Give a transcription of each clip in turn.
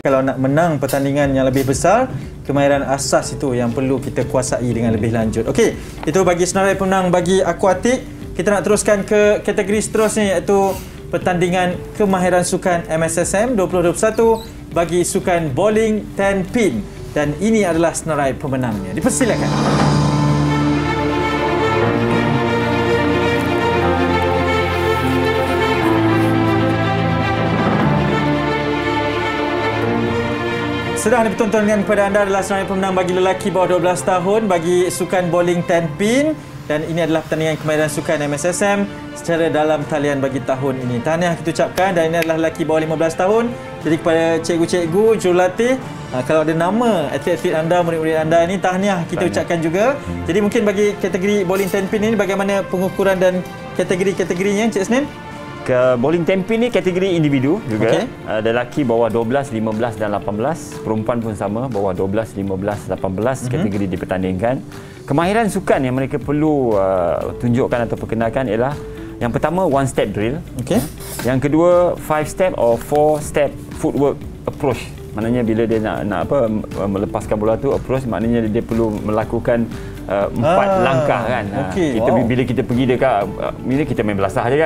Kalau nak menang pertandingan yang lebih besar, kemahiran asas itu yang perlu kita kuasai dengan lebih lanjut. Okey, itu bagi senarai pemenang bagi akuatik. Kita nak teruskan ke kategori seterusnya, iaitu pertandingan kemahiran sukan MSSM 2021 bagi sukan bowling 10 pin. Dan ini adalah senarai pemenangnya. Dipersilakan. Sedang dipertontonkan kepada anda adalah senarai pemenang bagi lelaki bawah 12 tahun bagi sukan bowling 10 pin, dan ini adalah pertandingan kemahiran sukan MSSM secara dalam talian bagi tahun ini. Tahniah kita ucapkan, dan ini adalah lelaki bawah 15 tahun. Jadi kepada cikgu-cikgu, jurulatih, kalau ada nama atlet-atlet anda, murid-murid anda ini, tahniah kita ucapkan juga. Jadi mungkin bagi kategori bowling 10 pin ini, bagaimana pengukuran dan kategori-kategorinya, Cik Senin? Ke bowling 10 pin ni kategori individu juga. Lelaki bawah 12, 15 dan 18. Perempuan pun sama, bawah 12, 15, 18 kategori dipertandingkan. Kemahiran sukan yang mereka perlu tunjukkan atau perkenalkan ialah yang pertama one step drill. Yang kedua 5 step or 4 step footwork approach. Maknanya bila dia nak melepaskan bola tu, approach maknanya dia perlu melakukan 4 langkah kan. Bila kita pergi dekat bila kita main belasah je kan.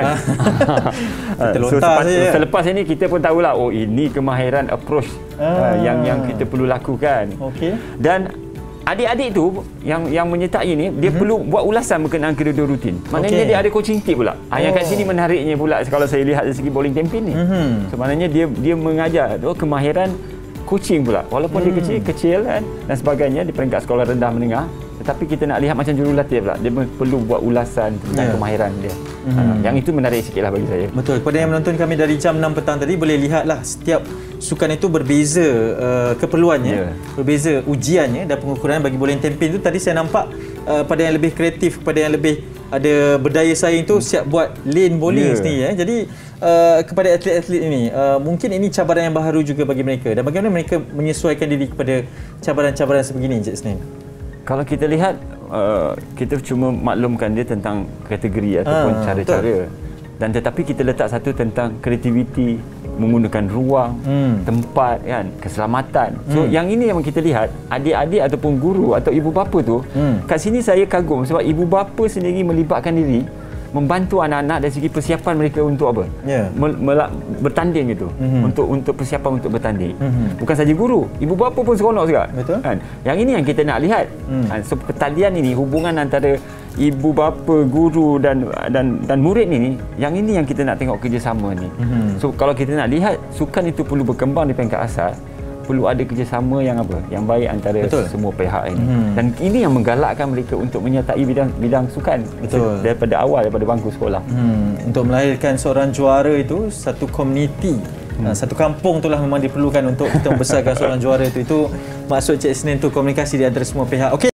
Selepas ini kita pun tahulah, oh ini kemahiran approach yang kita perlu lakukan. Dan adik-adik tu yang menyertai ni, dia perlu buat ulasan berkenaan kedua-dua rutin. Maknanya dia ada coaching tip pula. Yang kat sini menariknya pula kalau saya lihat dari segi bowling 10 pin ni. So, maknanya dia mengajar kemahiran coaching pula. Walaupun dia kecil kan dan sebagainya di peringkat sekolah rendah menengah, tetapi kita nak lihat macam jurulatih pula, dia perlu buat ulasan tentang kemahiran dia. Yang itu menarik sikitlah bagi saya. Betul. Kepada yang menonton kami dari jam 6 petang tadi, boleh lihatlah setiap sukan itu berbeza keperluannya, berbeza ujiannya dan pengukuran. Bagi bowling 10 pin itu tadi saya nampak pada yang lebih kreatif, pada yang lebih ada berdaya saing tu siap buat lane bowling sendiri. Jadi kepada atlet-atlet ini, mungkin ini cabaran yang baru juga bagi mereka. Dan bagaimana mereka menyesuaikan diri kepada cabaran-cabaran sebegini, Encik Senin? Kalau kita lihat, kita cuma maklumkan dia tentang kategori ataupun cara-cara. Dan tetapi kita letak satu tentang kreativiti, menggunakan ruang, tempat kan, keselamatan. So yang ini yang kita lihat, adik-adik ataupun guru atau ibu bapa tu, kat sini saya kagum sebab ibu bapa sendiri melibatkan diri membantu anak-anak dari segi persiapan mereka untuk apa? Bertanding itu. Untuk persiapan untuk bertanding. Bukan saja guru, ibu bapa pun seronok juga. Kan? Yang ini yang kita nak lihat. So pertalian ini, hubungan antara ibu bapa, guru dan murid ni, yang ini yang kita nak tengok kerjasama ni. So kalau kita nak lihat sukan itu perlu berkembang di peringkat asas, perlu ada kerjasama yang baik antara semua pihak ini. Dan ini yang menggalakkan mereka untuk menyertai bidang sukan daripada awal, daripada bangku sekolah. Untuk melahirkan seorang juara itu, satu komuniti, satu kampung itulah memang diperlukan untuk kita membesarkan seorang juara itu. Itu maksud Cik Senin tu, komunikasi di antara semua pihak. Okey.